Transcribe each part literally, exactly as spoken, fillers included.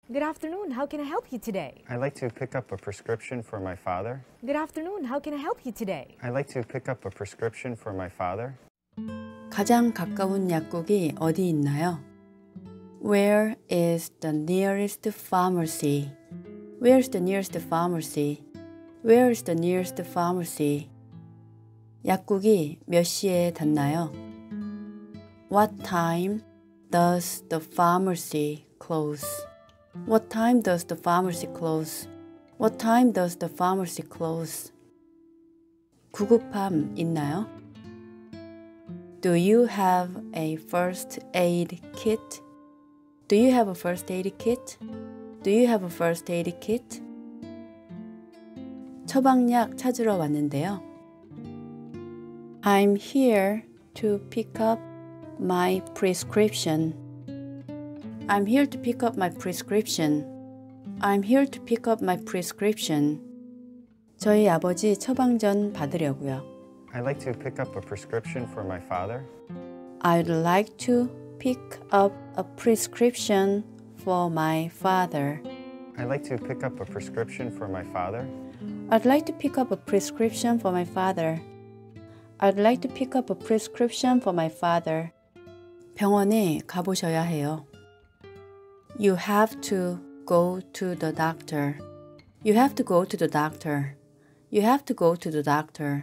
Good afternoon. How can I help you today? I'd like to pick up a prescription for my father. Good afternoon. How can I help you today? I'd like to pick up a prescription for my father. 가장 가까운 약국이 어디 있나요? Where is the nearest pharmacy? Where's the nearest pharmacy? Where is the nearest pharmacy? 약국이 몇 시에 닫나요? What time does the pharmacy close? What time does the pharmacy close? What time does the pharmacy close? 구급함 있나요? Do you have a first aid kit? Do you have a first aid kit? Do you have a first aid kit? 처방약 찾으러 왔는데요. I'm here to pick up my prescription. I'm here to pick up my prescription. I'm here to pick up my prescription. 저희 아버지 처방전 받으려고요. I'd like to pick up a prescription for my father. I'd like to pick up a prescription for my father. I'd like to pick up a prescription for my father. I'd like to pick up a prescription for my father. I'd like to pick up a prescription for my father. 병원에 가보셔야 해요. You have to go to the doctor. You have to go to the doctor. You have to go to the doctor.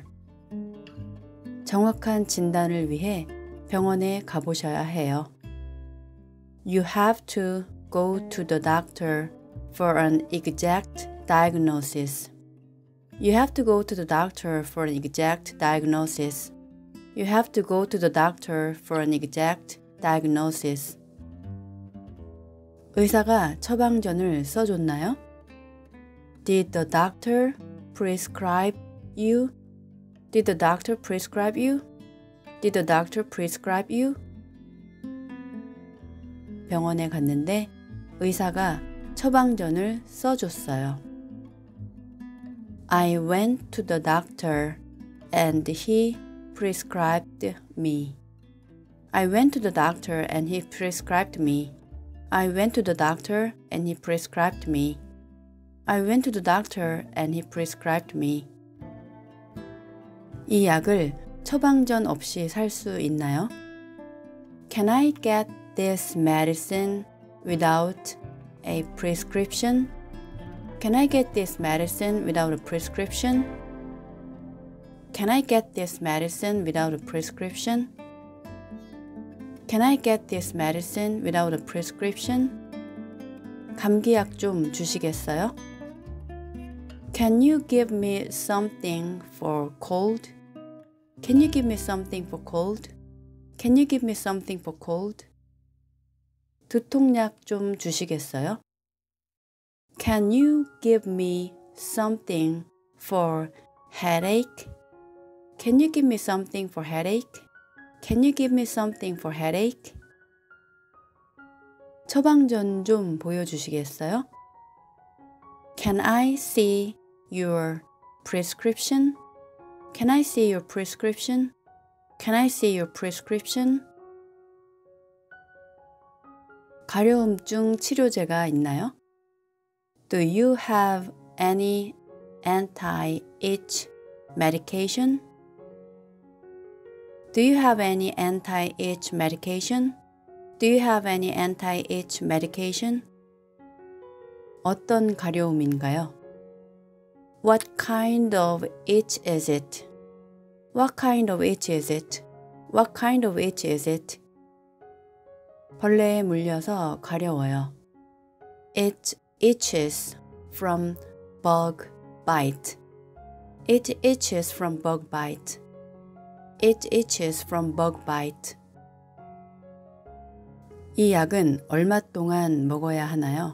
정확한 진단을 위해 병원에 가보셔야 해요. You have to go to the doctor for an exact diagnosis. You have to go to the doctor for an exact diagnosis. You have to go to the doctor for an exact diagnosis. 의사가 처방전을 써줬나요? Did the doctor prescribe you? Did the doctor prescribe you? Did the doctor prescribe you? 병원에 갔는데 의사가 처방전을 써줬어요. I went to the doctor and he prescribed me. I went to the doctor and he prescribed me. I went to the doctor and he prescribed me. I went to the doctor and he prescribed me. 이 약을 처방전 없이 살 수 있나요? Can I get this medicine without a prescription? Can I get this medicine without a prescription? Can I get this medicine without a prescription? Can I get this medicine without a prescription? 감기약 좀 주시겠어요? Can you give me something for cold? Can you give me something for cold? Can you give me something for cold? 두통약 좀 주시겠어요? Can you give me something for headache? Can you give me something for headache? Can you give me something for headache? 처방전 좀 보여주시겠어요? Can I see your prescription? Can I see your prescription? Can I see your prescription? 가려움증 치료제가 있나요? Do you have any anti-itch medication? Do you have any anti-itch medication? Do you have any anti-itch medication? 어떤 가려움인가요? What kind of itch is it? What kind of itch is it? What kind of itch is it? 벌레에 물려서 가려워요. It itches from bug bite. It itches from bug bite. It itches from bug bite. 이 약은 얼마 동안 먹어야 하나요?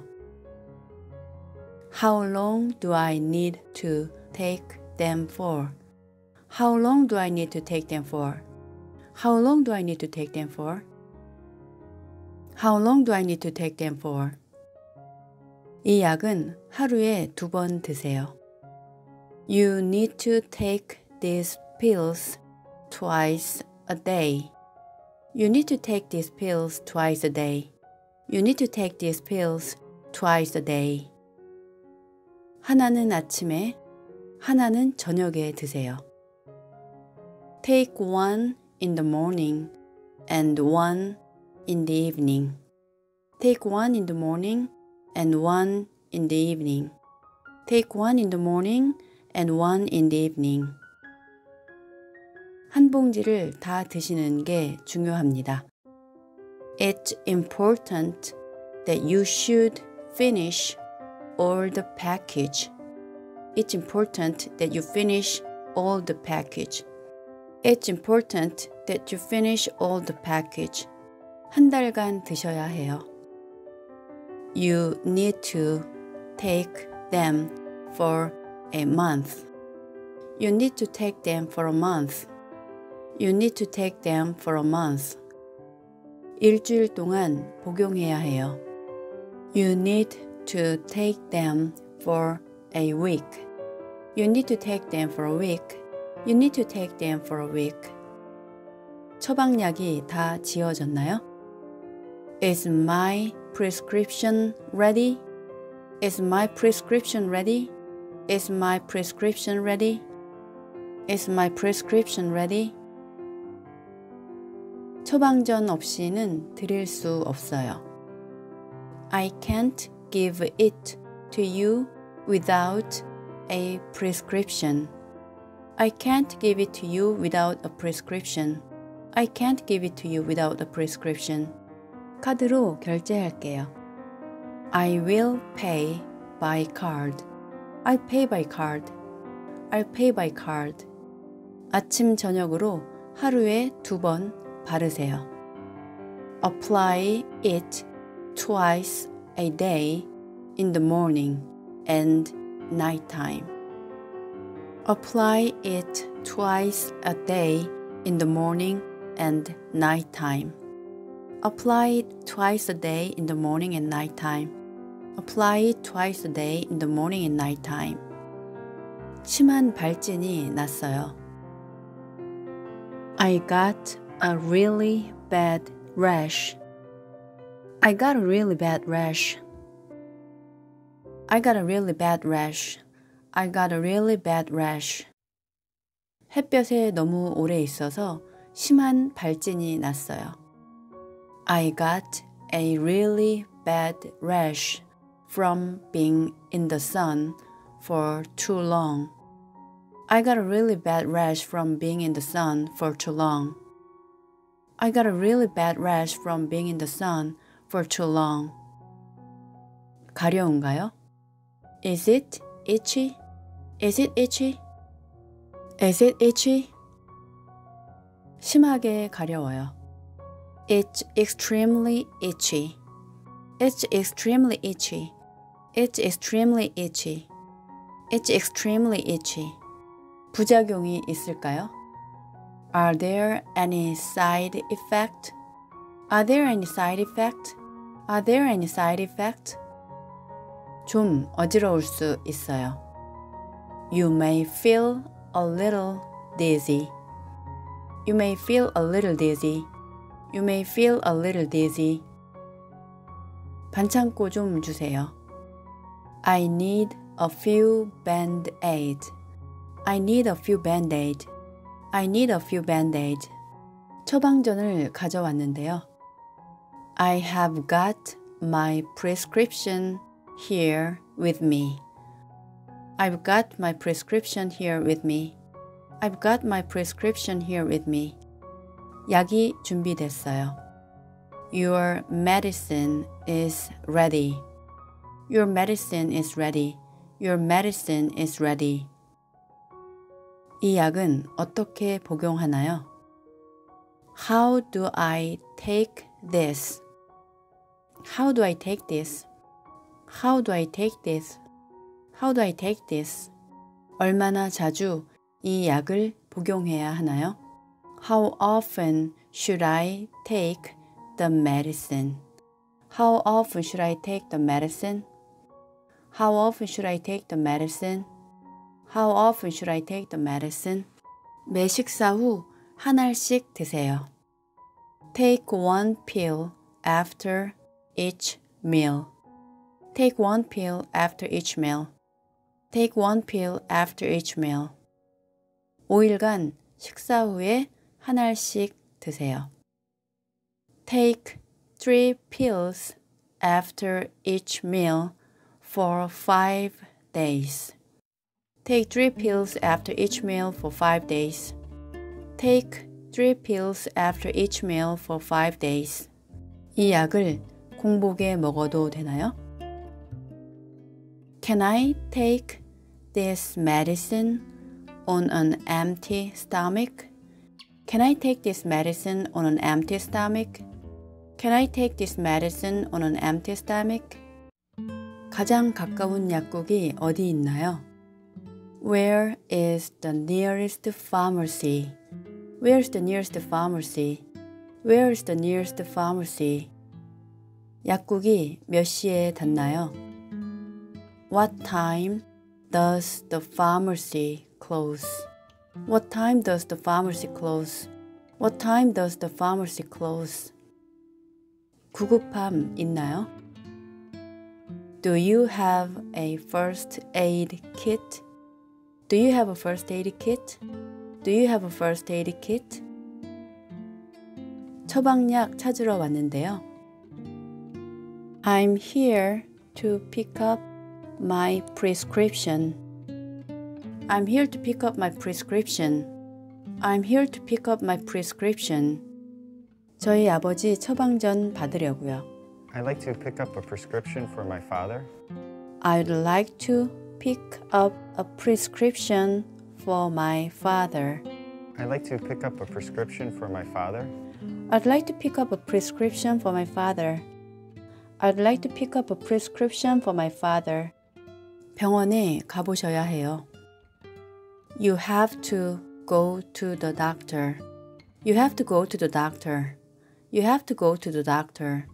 How long do I need to take them for? How long do I need to take them for? How long do I need to take them for? How long do I need to take them for? 이 약은 하루에 두 번 드세요. You need to take these pills twice a day. You need to take these pills twice a day. You need to take these pills twice a day. 하나는 아침에, 하나는 저녁에 드세요. Take one in the morning and one in the evening. Take one in the morning and one in the evening. Take one in the morning and one in the evening. 한 봉지를 다 드시는 게 중요합니다. It's important that you should finish all the package. It's important that you finish all the package. It's important that you finish all the package. 한 달간 드셔야 해요. You need to take them for a month. You need to take them for a month. You need to take them for a month. 일주일 동안 복용해야 해요. You need to take them for a week. You need to take them for a week. You need to take them for a week. 처방약이 다 지어졌나요? Is my prescription ready? Is my prescription ready? Is my prescription ready? Is my prescription ready? 처방전 없이는 드릴 수 없어요. I can't give it to you without a prescription. I can't give it to you without a prescription. I can't give it to you without a prescription. 카드로 결제할게요. I will pay by card. I'll pay by card. I'll pay by card. 아침 저녁으로 하루에 두 번 바르세요. Apply it twice a day in the morning and nighttime. Apply it twice a day in the morning and nighttime. Apply it twice a day in the morning and nighttime. Apply it twice a day in the morning and nighttime. 심한 발진이 났어요. I got a really bad rash. I got a really bad rash. I got a really bad rash. I got a really bad rash. 햇볕에 너무 오래 있어서 심한 발진이 났어요. I got a really bad rash from being in the sun for too long. I got a really bad rash from being in the sun for too long. I got a really bad rash from being in the sun for too long. 가려운가요? Is it itchy? Is it itchy? Is it itchy? 심하게 가려워요. It's extremely itchy. It's extremely itchy. It's extremely itchy. It's extremely itchy. 부작용이 있을까요? Are there any side effect? Are there any side effect? Are there any side effect? 좀 어지러울 수 있어요. You may feel a little dizzy. You may feel a little dizzy. You may feel a little dizzy. 반창고 좀 주세요. I need a few band-aid. I need a few band-aid. I need a few band-aid. 처방전을 가져왔는데요. I have got my prescription here with me. I've got my prescription here with me. I've got my prescription here with me. 약이 준비됐어요. Your medicine is ready. Your medicine is ready. Your medicine is ready. 이 약은 어떻게 복용하나요? How do I take this? How do I take this? How do I take this? How do I take this? 얼마나 자주 이 약을 복용해야 하나요? How often should I take the medicine? How often should I take the medicine? How often should I take the medicine? How often should I take the medicine? 매 식사 후 한 알씩 드세요. Take one pill after each meal. Take one pill after each meal. Take one pill after each meal. 오 일간 식사 후에 한 알씩 드세요. Take three pills after each meal for five days. Take three pills after each meal for five days. Take three pills after each meal for five days. 이 약을 공복에 먹어도 되나요? Can I take this medicine on an empty stomach? Can I take this medicine on an empty stomach? Can I take this medicine on an empty stomach? 가장 가까운 약국이 어디 있나요? Where is the nearest pharmacy? Where is the nearest pharmacy? Where is the nearest pharmacy? 약국이 몇 시에 닫나요? What time does the pharmacy close? What time does the pharmacy close? What time does the pharmacy close? 구급함 있나요? Do you have a first aid kit? Do you have a first aid kit? Do you have a first aid kit? 처방약 찾으러 왔는데요. I'm here to pick up my prescription. I'm here to pick up my prescription. I'm here to pick up my prescription. 저희 아버지 처방전 받으려고요. I'd like to pick up a prescription for my father. I'd like to pick up a prescription for my father. I'd like to pick up a prescription for my father. I'd like to pick up a prescription for my father. I'd like to pick up a prescription for my father. 병원에 가보셔야 해요. You have to go to the doctor. You have to go to the doctor. You have to go to the doctor.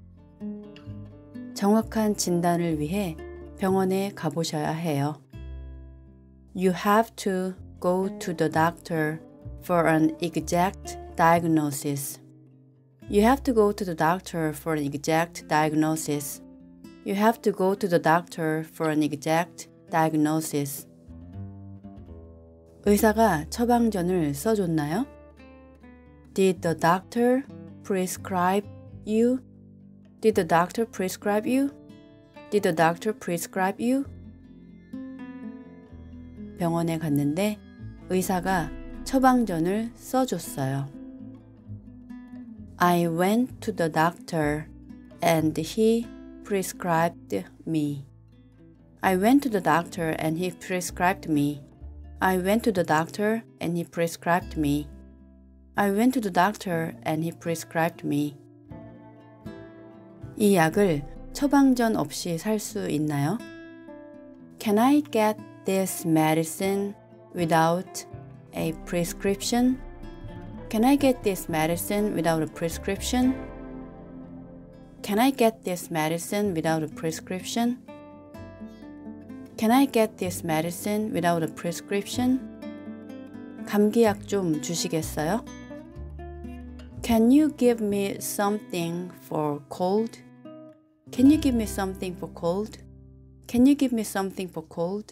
정확한 진단을 위해 병원에 가보셔야 해요. You have to go to the doctor for an exact diagnosis. You have to go to the doctor for an exact diagnosis. You have to go to the doctor for an exact diagnosis. 의사가 처방전을 써줬나요? Did the doctor prescribe you? Did the doctor prescribe you? Did the doctor prescribe you? 병원에 갔는데 의사가 처방전을 써줬어요. I went to the doctor and he prescribed me. I went to the doctor and he prescribed me. I went to the doctor and he prescribed me. I went to the doctor and he prescribed me. 이 약을 처방전 없이 살 수 있나요? Can I get this medicine without a prescription? Can I get this medicine without a prescription? Can I get this medicine without a prescription? Can I get this medicine without a prescription? 감기약 좀 주시겠어요? Can you give me something for cold? Can you give me something for cold? Can you give me something for cold?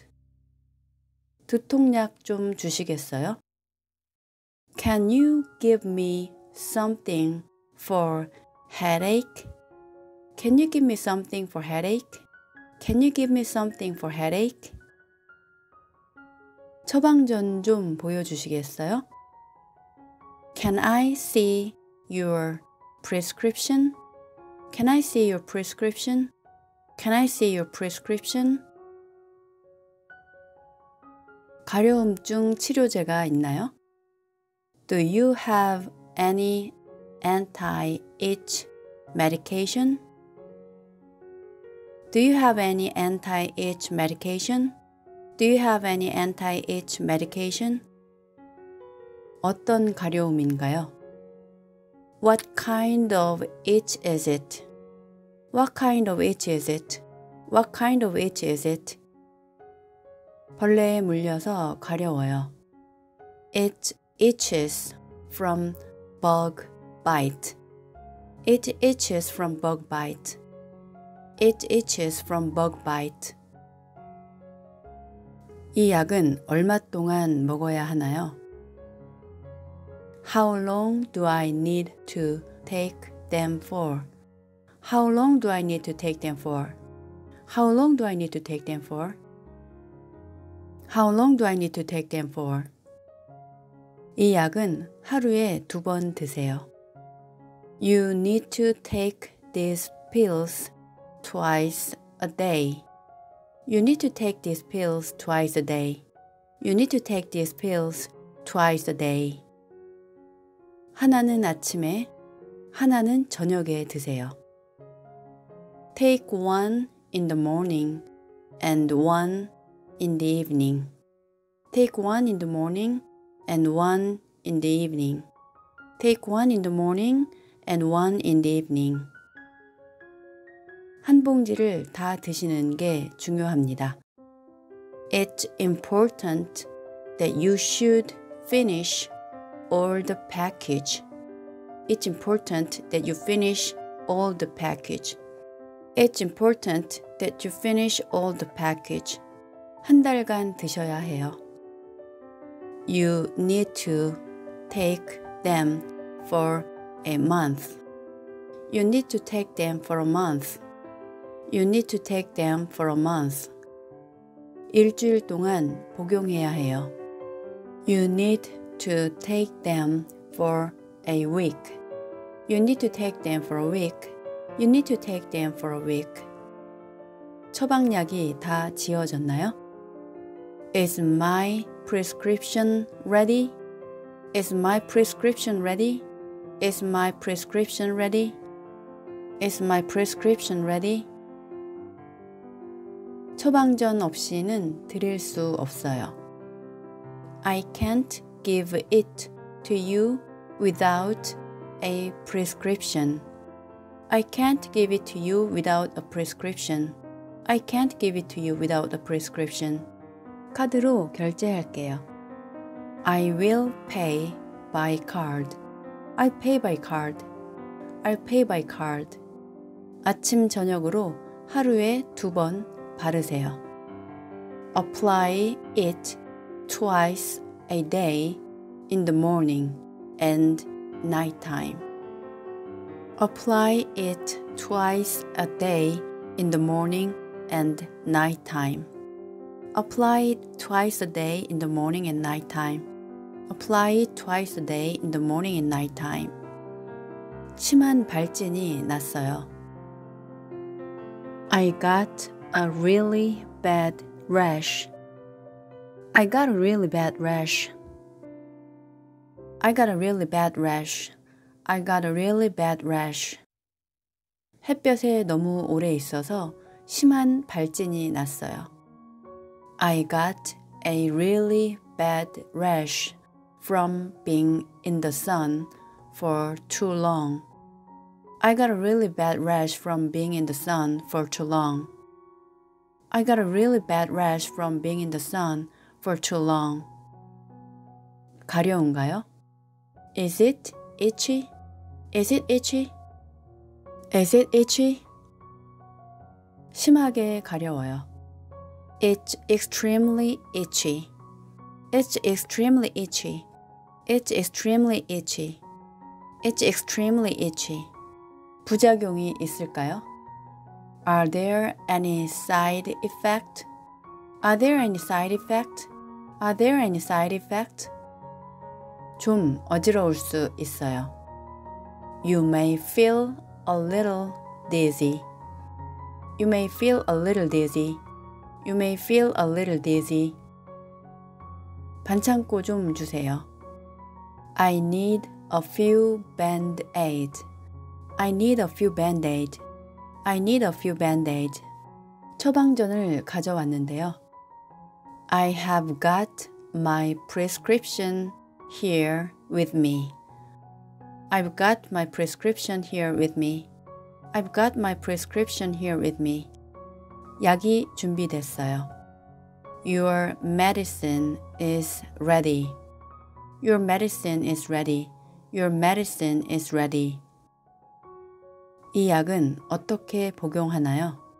두통약 좀 주시겠어요? Can you give me something for headache? Can you give me something for headache? Can you give me something for headache? 처방전 좀 보여주시겠어요? Can I see your prescription? Can I see your prescription? Can I see your prescription? 가려움증 치료제가 있나요? Do you have any anti-itch medication? Do you have any anti-itch medication? Do you have any anti-itch medication? 어떤 가려움인가요? What kind of itch is it? What kind of itch is it? What kind of itch is it? 벌레에 물려서 가려워요. It itches from bug bite. It itches from bug bite. It itches from bug bite. 이 약은 얼마 동안 먹어야 하나요? How long do I need to take them for? How long do I need to take them for? How long do I need to take them for? How long do I need to take them for? 이 약은 하루에 두 번 드세요. You need to take these pills twice a day. You need to take these pills twice a day. You need to take these pills twice a day. 하나는 아침에, 하나는 저녁에 드세요. Take one in the morning and one in the evening. Take one in the morning and one in the evening. Take one in the morning and one in the evening. 한 봉지를 다 드시는 게 중요합니다. It's important that you should finish all the package. It's important that you finish all the package. It's important that you finish all the package. 한 달간 드셔야 해요. You need to take them for a month. You need to take them for a month. You need to take them for a month. 일주일 동안 복용해야 해요. You need to take them for a week. You need to take them for a week. You need to take them for a week. 처방약이 다 지어졌나요? Is my prescription ready? Is my prescription ready? Is my prescription ready? Is my prescription ready? 처방전 없이는 드릴 수 없어요. I can't give it to you without a prescription. I can't give it to you without a prescription. I can't give it to you without a prescription. 카드로 결제할게요. I will pay by card. I'll pay by card. I'll pay by card. 아침 저녁으로 하루에 두 번 바르세요. Apply it twice a day in the morning and nighttime. Apply it twice a day in the morning and nighttime. Apply it twice a day in the morning and nighttime. Apply it twice a day in the morning and nighttime. 심한 발진이 났어요. I got a really bad rash. I got a really bad rash. I got a really bad rash. I got a really bad rash. 햇볕에 너무 오래 있어서 심한 발진이 났어요. I got a really bad rash from being in the sun for too long. I got a really bad rash from being in the sun for too long. I got a really bad rash from being in the sun for too long. 가려운가요? Is it itchy? Is it itchy? Is it itchy? 심하게 가려워요. It's extremely itchy. It's extremely itchy. It's extremely itchy. It's extremely itchy. 부작용이 있을까요? Are there any side effect? Are there any side effect? Are there any side effect? 좀 어지러울 수 있어요. You may feel a little dizzy. You may feel a little dizzy. You may feel a little dizzy. 반창고 좀 주세요. I need a few band-aid. I need a few band-aid. I need a few band-aid. 처방전을 가져왔는데요. I have got my prescription here with me. I've got my prescription here with me. I've got my prescription here with me. 약이 준비됐어요. Your medicine is ready. Your medicine is ready. Your medicine is ready. 이 약은 어떻게 복용하나요?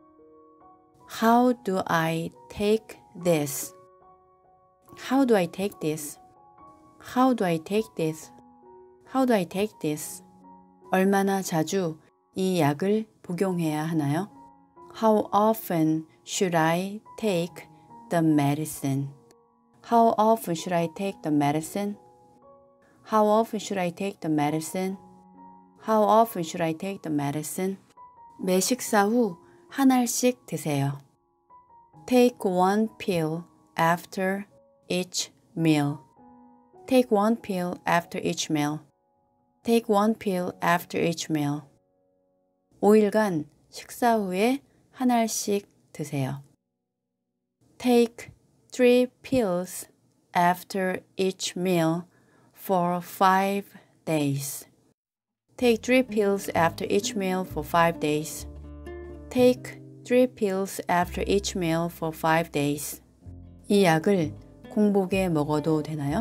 How do I take this? How do I take this? How do I take this? How do I take this? 얼마나 자주 이 약을 복용해야 하나요? How often should I take the medicine? How often should I take the medicine? How often should I take the medicine? How often should I take the medicine? 매 식사 후 한 알씩 드세요. Take one pill after each meal. Take one pill after each meal. Take one pill after each meal. 오 일간 식사 후에 한 알씩 드세요. Take three pills after each meal for five days. Take three pills after each meal for five days. Take three pills after each meal for five days. 이 약을 공복에 먹어도 되나요?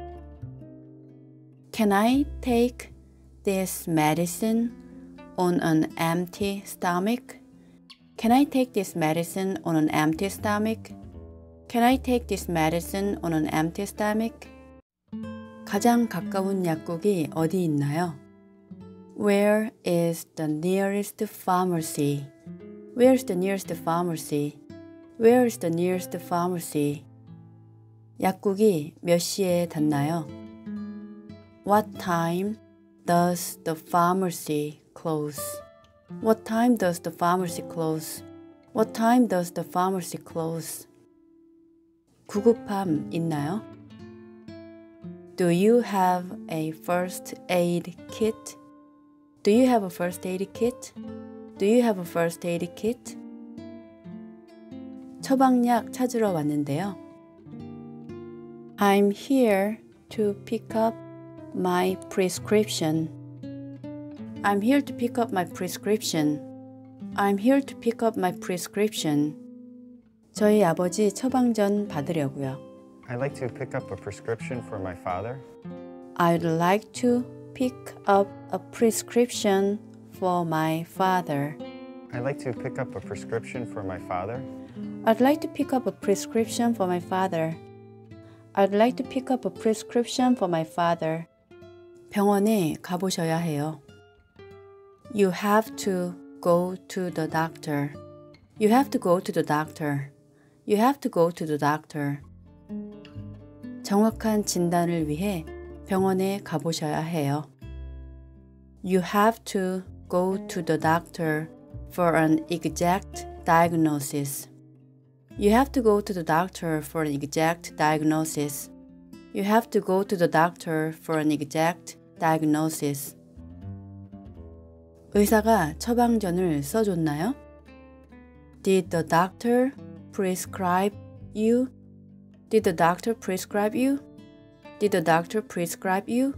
Can I take this medicine on an empty stomach? Can I take this medicine on an empty stomach? Can I take this medicine on an empty stomach? 가장 가까운 약국이 어디 있나요? Where is the nearest pharmacy? Where is the nearest pharmacy? Where is the nearest pharmacy? 약국이 몇 시에 닫나요? What time does the pharmacy close? What time does the pharmacy close? What time does the pharmacy close? 구급함 있나요? Do you have a first aid kit? Do you have a first aid kit? Do you have a first aid kit? 처방약 찾으러 왔는데요. I'm here to pick up my prescription. I'm here to pick up my prescription. I'm here to pick up my prescription. 저희 아버지 처방전 받으려고요. I'd like to pick up a prescription for my father. I'd like to pick up a prescription for my father. I'd like to pick up a prescription for my father. I'd like to pick up a prescription for my father. I'd like to pick up a prescription for my father. 병원에 가보셔야 해요. You have to go to the doctor. You have to go to the doctor. You have to go to the doctor. 정확한 진단을 위해 병원에 가보셔야 해요. You have to go to the doctor for an exact diagnosis. You have to go to the doctor for an exact diagnosis. You have to go to the doctor for an exact diagnosis. 의사가 처방전을 써줬나요? Did the doctor prescribe you? Did the doctor prescribe you? Did the doctor prescribe you?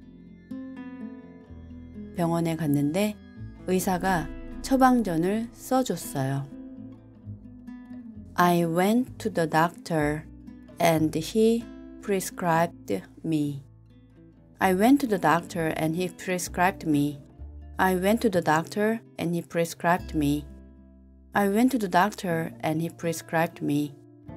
병원에 갔는데 의사가 처방전을 써줬어요. I went to the doctor and he prescribed me. I went to the doctor and he prescribed me. I went to the doctor and he prescribed me. I went to the doctor and he prescribed me.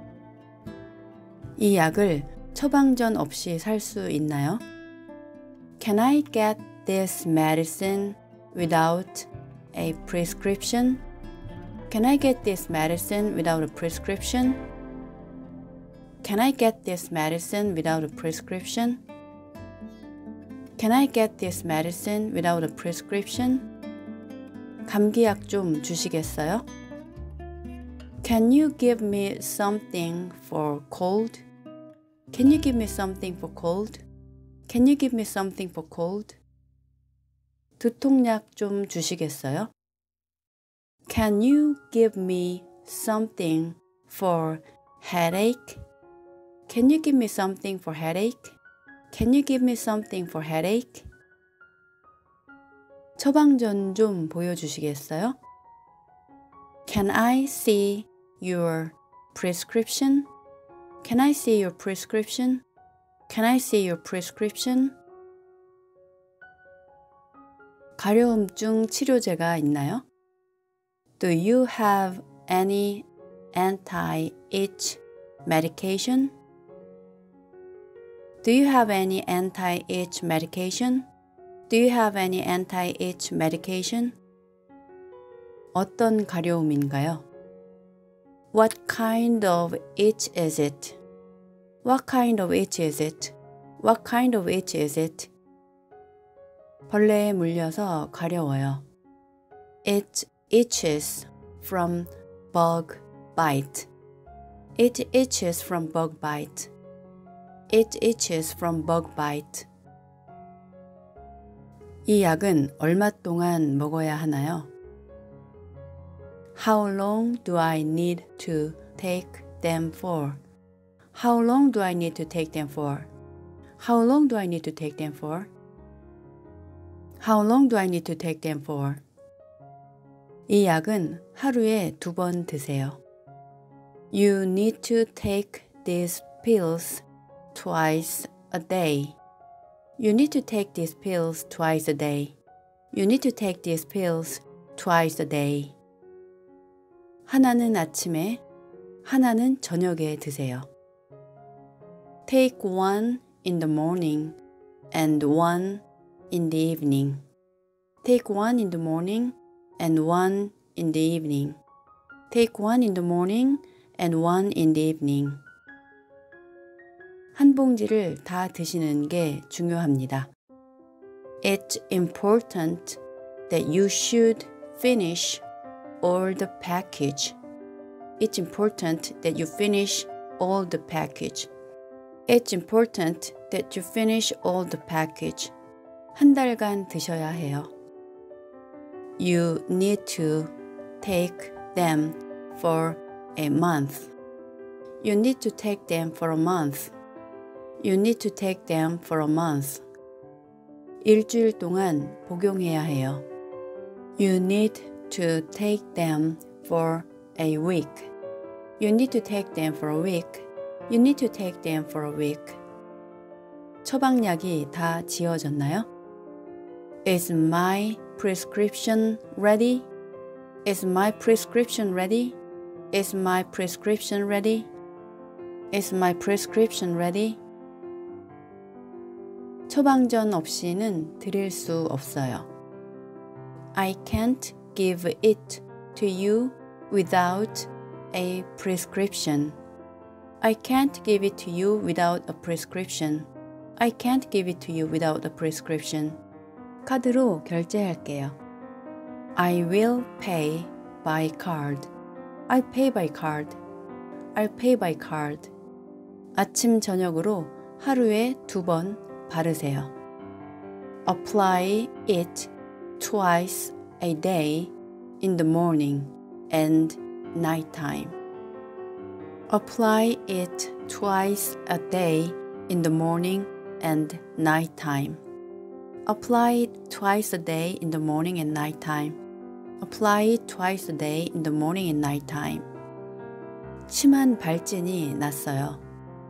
이 약을 처방전 없이 살 수 있나요? Can I get this medicine without a prescription? Can I get this medicine without a prescription? Can I get this medicine without a prescription? Can I get this medicine without a prescription? 감기약 좀 주시겠어요? Can you give me something for cold? Can you give me something for cold? Can you give me something for cold? 두통약 좀 주시겠어요? Can you give me something for headache? Can you give me something for headache? Can you give me something for headache? 처방전 좀 보여주시겠어요? Can I see your prescription? Can I see your prescription? Can I see your prescription? 가려움증 치료제가 있나요? Do you have any anti-itch medication? Do you have any anti-itch medication? Do you have any anti-itch medication? 어떤 가려움인가요? What kind of itch is it? What kind of itch is it? What kind of itch is it? 벌레에 물려서 가려워요. It itches from bug bite. It itches from bug bite. It itches from bug bite. 이 약은 얼마 동안 먹어야 하나요? How long do I need to take them for? How long do I need to take them for? How long do I need to take them for? How long do I need to take them for? 이 약은 하루에 두 번 드세요. You need to take these pills twice a day. You need to take these pills twice a day. You need to take these pills twice a day. 하나는 아침에, 하나는 저녁에 드세요. Take one in the morning and one in the evening. Take one in the morning and one in the evening. Take one in the morning and one in the evening. 한 봉지를 다 드시는 게 중요합니다. It's important that you should finish all the package. It's important that you finish all the package. It's important that you finish all the package. 한 달간 드셔야 해요. You need to take them for a month. You need to take them for a month. You need to take them for a month. 일주일 동안 복용해야 해요. You need to take them for a week. You need to take them for a week. You need to take them for a week. 처방약이 다 지어졌나요? Is my prescription ready? Is my prescription ready? Is my prescription ready? Is my prescription ready? 처방전 없이는 드릴 수 없어요. I can't give it to you without a prescription. I can't give it to you without a prescription. I can't give it to you without a prescription. 카드로 결제할게요. I will pay by card. I'll pay by card. I'll pay by card. 아침 저녁으로 하루에 두 번 바르세요. Apply it twice a day in the morning and nighttime. Apply it twice a day in the morning and nighttime. Apply it twice a day in the morning and nighttime. Apply it twice a day in the morning and nighttime. 심한 발진이 났어요.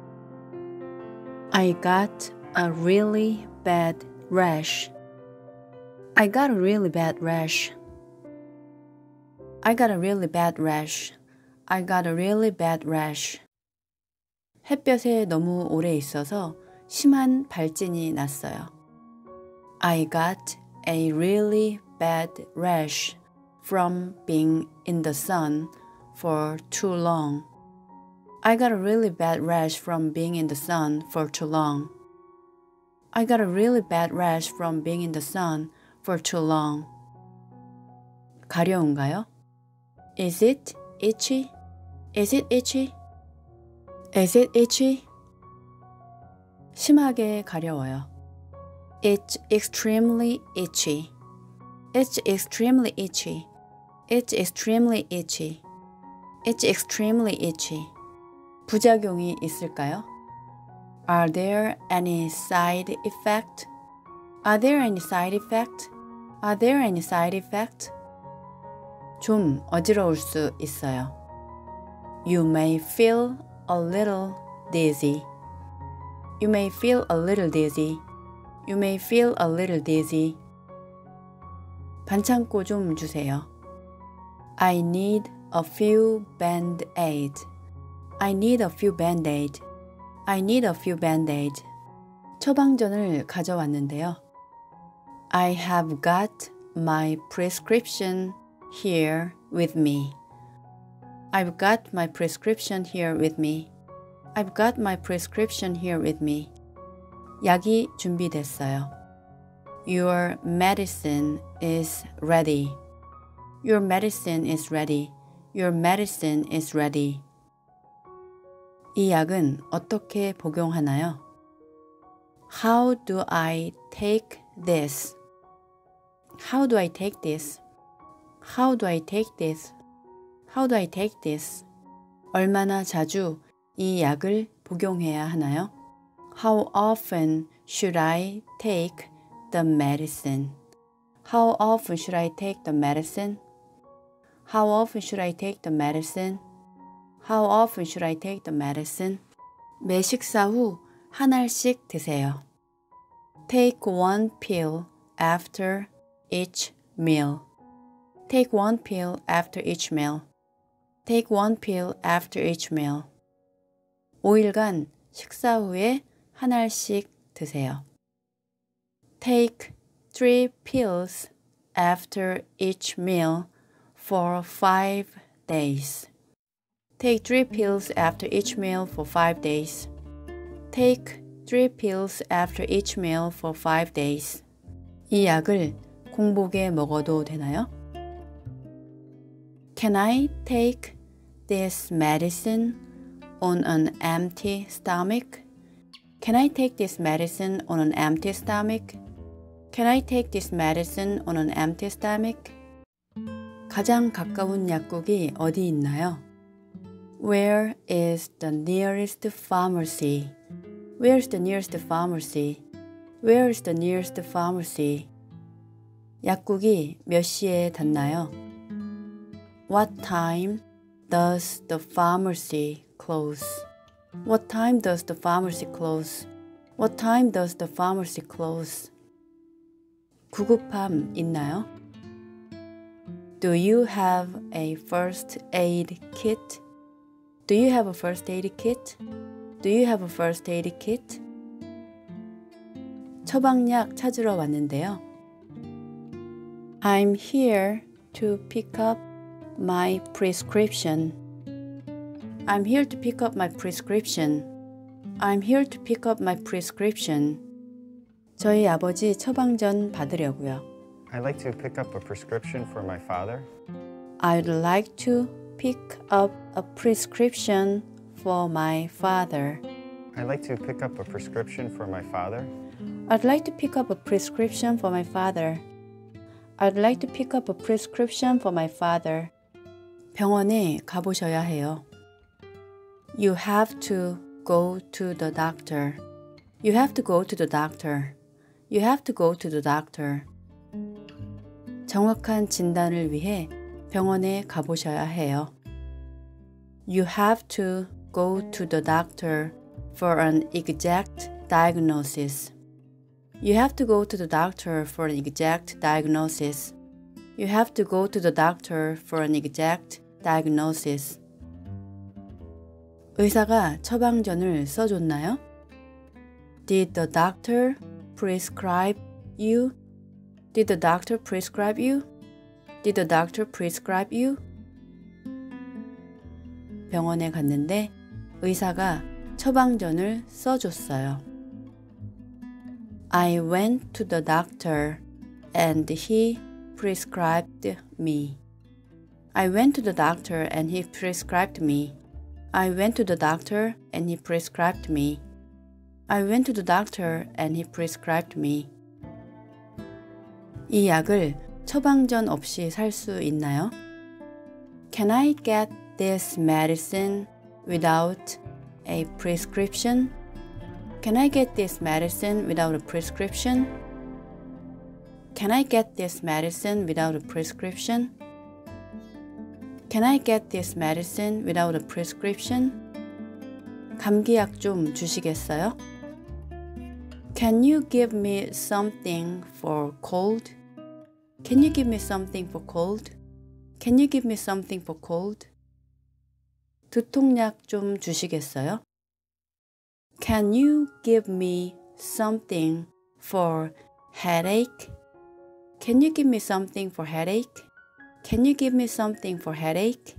I got a really bad rash. I got a really bad rash. I got a really bad rash. I got a really bad rash. 햇볕에 너무 오래 있어서 심한 발진이 났어요. I got a really bad rash from being in the sun for too long. I got a really bad rash from being in the sun for too long. I got a really bad rash from being in the sun for too long. 가려운가요? Is it itchy? Is it itchy? Is it itchy? 심하게 가려워요. It's extremely itchy. It's extremely itchy. It's extremely itchy. It's extremely itchy. 부작용이 있을까요? Are there any side effect? Are there any side effect? Are there any side effect? 좀 어지러울 수 있어요. You may feel a little dizzy. You may feel a little dizzy. You may feel a little dizzy. 반창고 좀 주세요. I need a few band-aid. I need a few band-aid. I need a few band-aid. 처방전을 가져왔는데요. I have got my prescription here with me. I've got my prescription here with me. I've got my prescription here with me. 약이 준비됐어요. Your medicine is ready. Your medicine is ready. Your medicine is ready. 이 약은 어떻게 복용하나요? How do I take this? How do I take this? How do I take this? How do I take this? 얼마나 자주 이 약을 복용해야 하나요? How often should I take the medicine? How often should I take the medicine? How often should I take the medicine? How often should I take the medicine? 매 식사 후 한 알씩 드세요. Take one pill after each meal. Take one pill after each meal. Take one pill after each meal. 오 일간 식사 후에 한 알씩 드세요. Take three pills after each meal for five days. Take three pills after each meal for five days. Take three pills after each meal for five days. 이 약을 공복에 먹어도 되나요? Can I take this medicine on an empty stomach? Can I take this medicine on an empty stomach? Can I take this medicine on an empty stomach? 가장 가까운 약국이 어디 있나요? Where is the nearest pharmacy? Where is the nearest pharmacy? Where is the nearest pharmacy? 약국이 몇 시에 닫나요? What time does the pharmacy close? What time does the pharmacy close? What time does the pharmacy close? 구급함 있나요? Do you have a first aid kit? Do you have a first aid kit? Do you have a first aid kit? 처방약 찾으러 왔는데요. I'm here to pick up my prescription. I'm here to pick up my prescription. I'm here to pick up my prescription. 저희 아버지 처방전 받으려고요. I'd like to pick up a prescription for my father. I'd like to pick up a prescription for my father. I'd like to pick up a prescription for my father. I'd like to pick up a prescription for my father. I'd like to pick up a prescription for my father. 병원에 가보셔야 해요. You have to go to the doctor. You have to go to the doctor. You have to go to the doctor. 정확한 진단을 위해 병원에 가보셔야 해요. You have to go to the doctor for an exact diagnosis. You have to go to the doctor for an exact diagnosis. You have to go to the doctor for an exact diagnosis. 의사가 처방전을 써줬나요? Did the doctor prescribe you? Did the doctor prescribe you? Did the doctor prescribe you? 병원에 갔는데 의사가 처방전을 써줬어요. I went to the doctor and he prescribed me. I went to the doctor and he prescribed me. I went to the doctor and he prescribed me. I went to the doctor and he prescribed me. 이 약을 처방전 없이 살 수 있나요? Can I get this medicine without a prescription? Can I get this medicine without a prescription? Can I get this medicine without a prescription? Can I get this medicine without a prescription? 감기약 좀 주시겠어요? Can you give me something for cold? Can you give me something for cold? Can you give me something for cold? 두통약 좀 주시겠어요? Can you give me something for headache? Can you give me something for headache? Can you give me something for headache?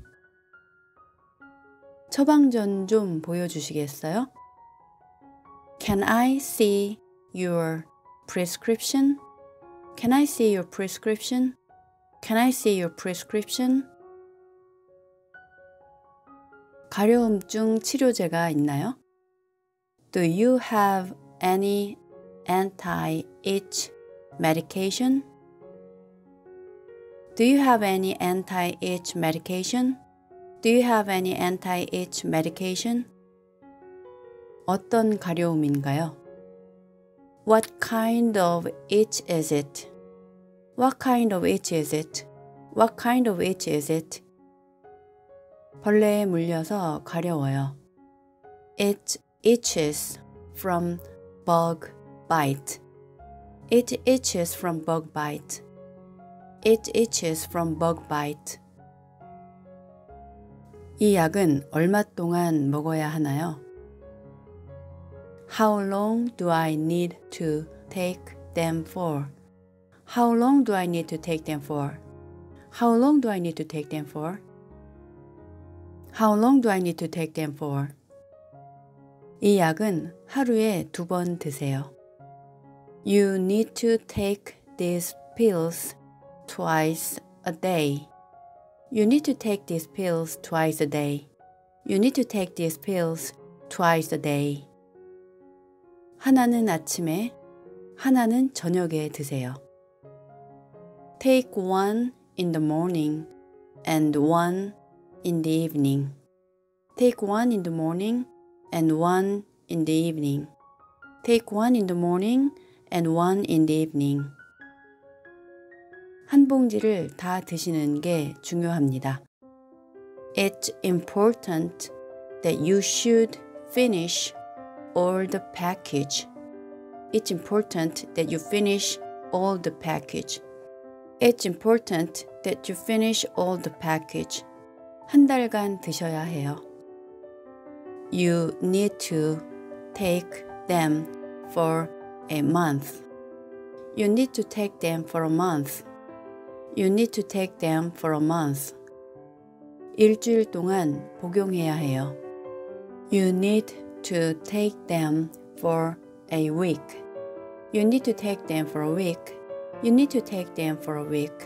처방전 좀 보여주시겠어요? Can I see your prescription? Can I see your prescription? Can I see your prescription? 가려움증 치료제가 있나요? Do you have any anti-itch medication? Do you have any anti-itch medication? Do you have any anti-itch medication? 어떤 가려움인가요? What kind of itch is it? What kind of itch is it? What kind of itch is it? 벌레에 물려서 가려워요. It itches from bug bite. It itches from bug bite. It itches from bug bite. 이 약은 얼마 동안 먹어야 하나요? How long do I need to take them for? How long do I need to take them for? How long do I need to take them for? How long do I need to take them for? 이 약은 하루에 두 번 드세요. You need to take these pills twice a day. You need to take these pills twice a day. You need to take these pills twice a day. 하나는 아침에, 하나는 저녁에 드세요. Take one in the morning and one in the evening. Take one in the morning and one in the evening. Take one in the morning and one in the evening. 한 봉지를 다 드시는 게 중요합니다. It's important that you should finish all the package. It's important that you finish all the package. It's important that you finish all the package. 한 달간 드셔야 해요. You need to take them for a month. You need to take them for a month. You need to take them for a month. 일주일 동안 복용해야 해요. You need to take them for a week. You need to take them for a week. You need to take them for a week.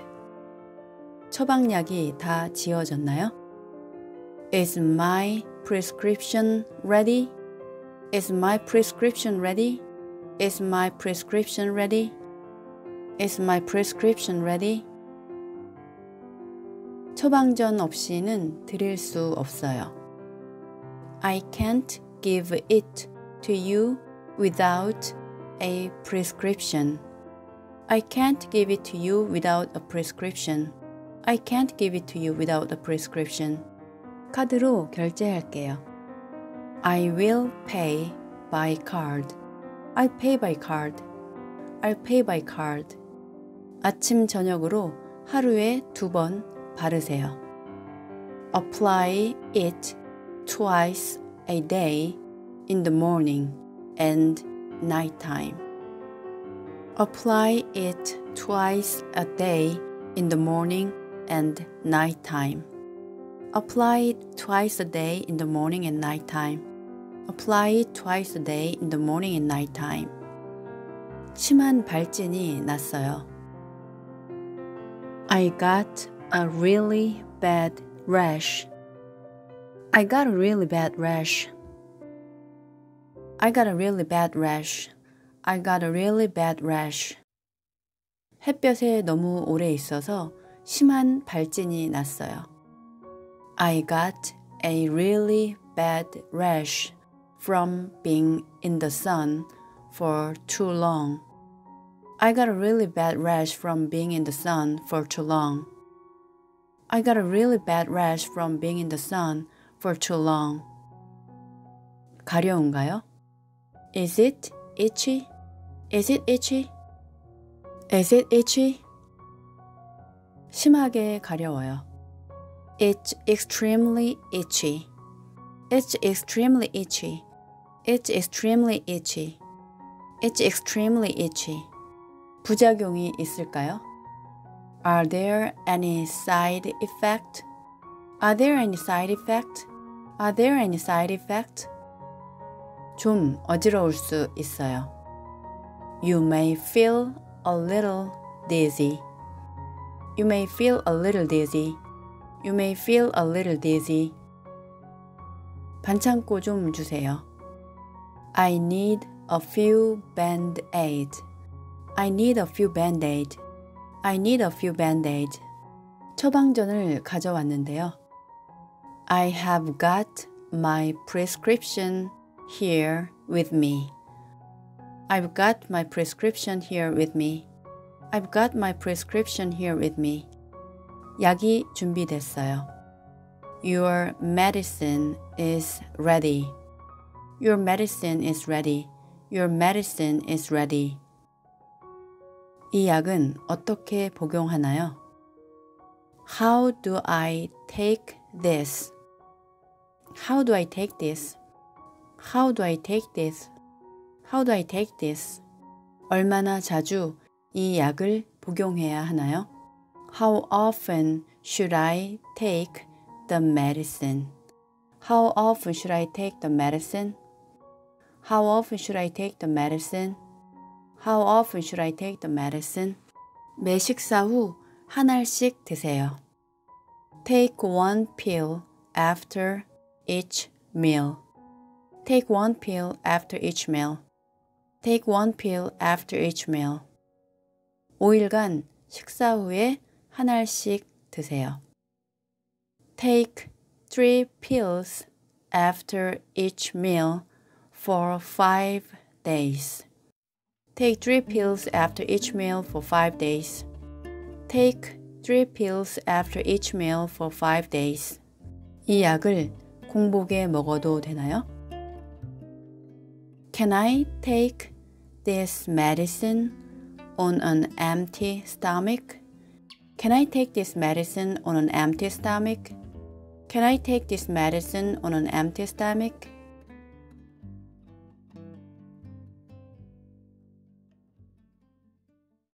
처방약이 다 지어졌나요? Is my prescription ready? Is my prescription ready? Is my prescription ready? Is my prescription ready? 처방전 없이는 드릴 수 없어요. I can't give it to you without a prescription. I can't give it to you without a prescription. I can't give it to you without a prescription. 카드로 결제할게요. I will pay by card. I'll pay by card. I'll pay by card. 아침 저녁으로 하루에 두 번 바르세요. Apply it twice a day in the morning and nighttime. Apply it twice a day in the morning and nighttime. Apply it twice a day in the morning and nighttime. Apply it twice a day in the morning and nighttime. 심한 발진이 났어요. I got a really bad rash. I got a really bad rash. I got a really bad rash. I got a really bad rash. 햇볕에 너무 오래 있어서 심한 발진이 났어요. I got a really bad rash from being in the sun for too long. I got a really bad rash from being in the sun for too long. I got a really bad rash from being in the sun for too long. 가려운가요? Is it itchy? Is it itchy? Is it itchy? 심하게 가려워요. It's extremely itchy. It's extremely itchy. It's extremely itchy. It's extremely itchy. 부작용이 있을까요? Are there any side effect? Are there any side effect? Are there any side effect? 좀 어지러울 수 있어요. You may feel a little dizzy. You may feel a little dizzy. You may feel a little dizzy. 반창고 좀 주세요. I need a few band-aid. I need a few band-aid. I need a few band-aid. 처방전을 가져왔는데요. I have got my prescription here with me. I've got my prescription here with me. I've got my prescription here with me. 약이 준비됐어요. Your medicine is ready. Your medicine is ready. Your medicine is ready. 이 약은 어떻게 복용하나요? How do I take this? How do I take this? How do I take this? How do I take this? 얼마나 자주 이 약을 복용해야 하나요? How often should I take the medicine? How often should I take the medicine? How often should I take the medicine? How often should I take the medicine? 매 식사 후 한 알씩 드세요. Take one pill after each meal. Take one pill after each meal. Take one pill after each meal. 오 일간 식사 후에 한 알씩 드세요. Take three pills after each meal for five days. Take three pills after each meal for five days. Take three pills after each meal for five days. 이 약을 공복에 먹어도 되나요? Can I take this medicine on an empty stomach? Can I take this medicine on an empty stomach? Can I take this medicine on an empty stomach?